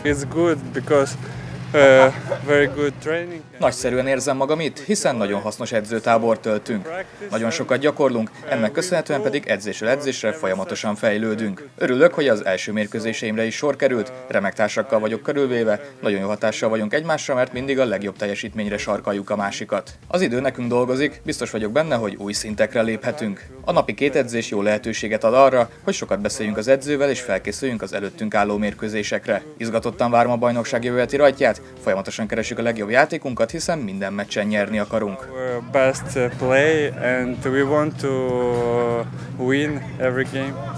It's good because very good training. Nagyszerűen érzem magam itt, hiszen nagyon hasznos edzőtábort töltünk. Nagyon sokat gyakorlunk, ennek köszönhetően pedig edzésről edzésre folyamatosan fejlődünk. Örülök, hogy az első mérkőzéseimre is sor került, remek társakkal vagyok körülvéve, nagyon jó hatással vagyunk egymásra, mert mindig a legjobb teljesítményre sarkaljuk a másikat. Az idő nekünk dolgozik, biztos vagyok benne, hogy új szintekre léphetünk. A napi 2 edzés jó lehetőséget ad arra, hogy sokat beszéljünk az edzővel és felkészüljünk az előttünk álló mérkőzésekre. Izgatottan várom a bajnokság jövő heti rajtját, folyamatosan keresjük a legjobb játékunkat, hiszen minden meccsen nyerni akarunk. Our best play and we want to win every game.